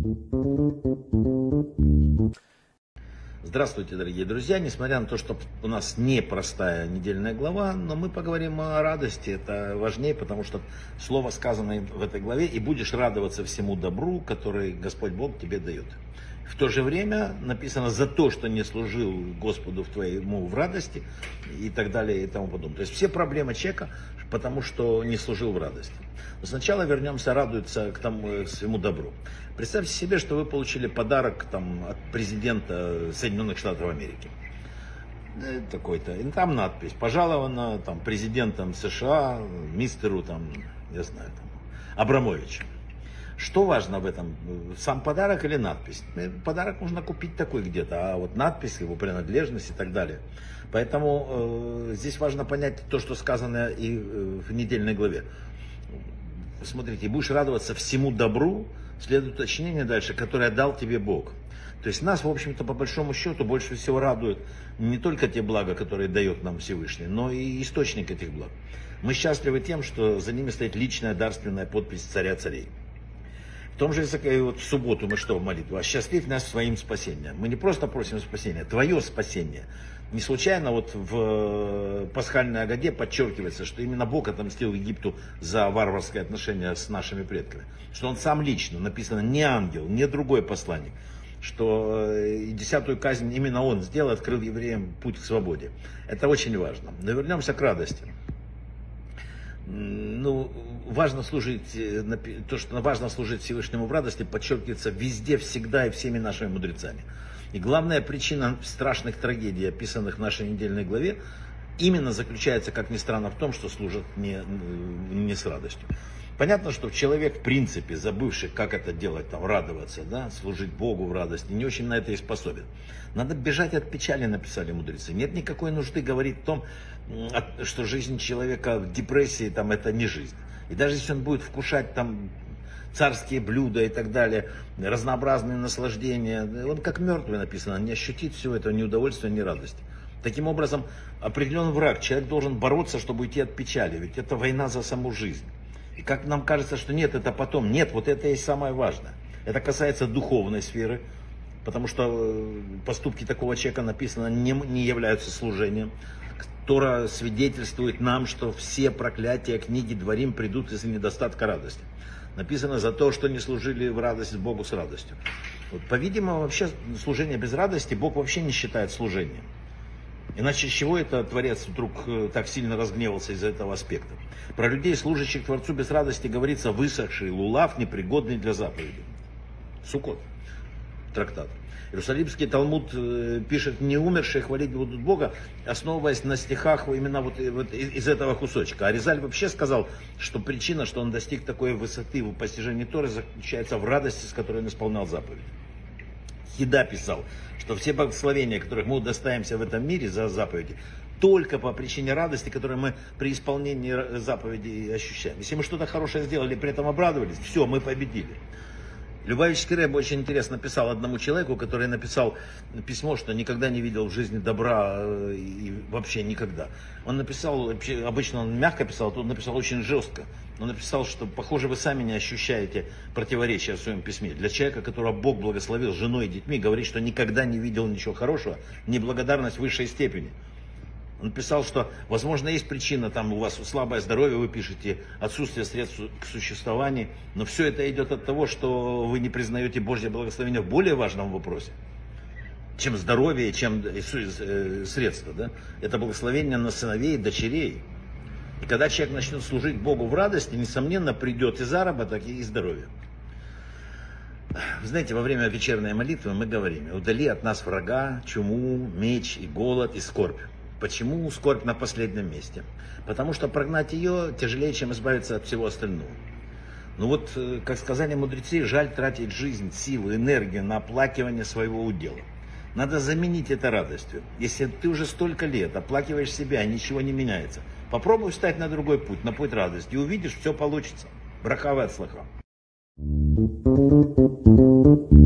Здравствуйте, дорогие друзья! Несмотря на то, что у нас непростая недельная глава, но мы поговорим о радости. Это важнее, потому что слово сказано в этой главе: «И будешь радоваться всему добру, который Господь Бог тебе дает». В то же время написано: «За то, что не служил Господу твоему в радости», и так далее, и тому подобное. То есть все проблемы человека, потому что не служил в радости. Но сначала вернемся радуется к своему добру. Представьте себе, что вы получили подарок от президента Соединенных Штатов Америки. Такой-то. И там надпись: пожалована президентом США, мистеру Абрамовичу. Что важно в этом? Сам подарок или надпись? Подарок можно купить такой где-то, а вот надпись, его принадлежность и так далее. Поэтому здесь важно понять то, что сказано и в недельной главе. Смотрите: будешь радоваться всему добру, следует уточнение дальше, которое дал тебе Бог. То есть нас, в общем-то, по большому счету, больше всего радуют не только те блага, которые дает нам Всевышний, но и источник этих благ. Мы счастливы тем, что за ними стоит личная дарственная подпись царя царей. В том же, в субботу мы что в молитву? «Осчастливь нас своим спасением». Мы не просто просим спасения, твое спасение. Не случайно в пасхальной Агаде подчеркивается, что именно Бог отомстил Египту за варварское отношение с нашими предками. Что Он сам лично, написано, не ангел, не другой посланник. Что и 10-ю казнь именно Он сделал, открыл евреям путь к свободе. Это очень важно. Но вернемся к радости. Важно служить, то, что важно служить Всевышнему в радости, подчеркивается везде, всегда и всеми нашими мудрецами. И главная причина страшных трагедий, описанных в нашей недельной главе, именно заключается, как ни странно, в том, что служат не с радостью. Понятно, что человек, в принципе, забывший, как это делать, радоваться, служить Богу в радости, не очень на это и способен. Надо бежать от печали, написали мудрецы. Нет никакой нужды говорить о том, что жизнь человека в депрессии, это не жизнь. И даже если он будет вкушать царские блюда и так далее, разнообразные наслаждения, он как мертвый, написано, не ощутит всего этого ни удовольствия, ни радости. Таким образом, определенный враг, человек должен бороться, чтобы уйти от печали, ведь это война за саму жизнь. И как нам кажется, что нет, это потом. Нет, вот это и самое важное. Это касается духовной сферы, потому что поступки такого человека, написано, не являются служением. Тора свидетельствует нам, что все проклятия книги Дворим придут из-за недостатка радости. Написано: за то, что не служили в радость Богу с радостью. По-видимому, вообще служение без радости Бог вообще не считает служением. Иначе с чего это Творец вдруг так сильно разгневался из-за этого аспекта? Про людей, служащих Творцу без радости, говорится: высохший лулав, непригодный для заповеди. Суккот, трактат. Иерусалимский Талмуд пишет: не умершие хвалить будут Бога, основываясь на стихах именно из этого кусочка. А Аризаль вообще сказал, что причина, что он достиг такой высоты в постижении Торы, заключается в радости, с которой он исполнял заповеди. Хида писал, что все благословения, которых мы удостаиваемся в этом мире за заповеди, только по причине радости, которую мы при исполнении заповедей ощущаем. Если мы что-то хорошее сделали и при этом обрадовались, все, мы победили. Любавический Рэб очень интересно писал одному человеку, который написал письмо, что никогда не видел в жизни добра и вообще никогда. Он написал, обычно он мягко писал, тут он написал очень жестко. Он написал, что, похоже, вы сами не ощущаете противоречия в своем письме. Для человека, которого Бог благословил женой и детьми, говорит, что никогда не видел ничего хорошего, неблагодарность в высшей степени. Он писал, что, возможно, есть причина, у вас слабое здоровье, вы пишете, отсутствие средств к существованию, но все это идет от того, что вы не признаете Божье благословение в более важном вопросе, чем здоровье, чем средства. Да? Это благословение на сыновей и дочерей. И когда человек начнет служить Богу в радости, несомненно, придет и заработок, и здоровье. Вы знаете, во время вечерней молитвы мы говорим: удали от нас врага, чуму, меч и голод и скорбь. Почему скорбь на последнем месте? Потому что прогнать ее тяжелее, чем избавиться от всего остального. Как сказали мудрецы, жаль тратить жизнь, силу, энергию на оплакивание своего удела. Надо заменить это радостью. Если ты уже столько лет оплакиваешь себя, ничего не меняется, попробуй встать на другой путь, на путь радости, и увидишь, все получится. Браха ве ацлаха.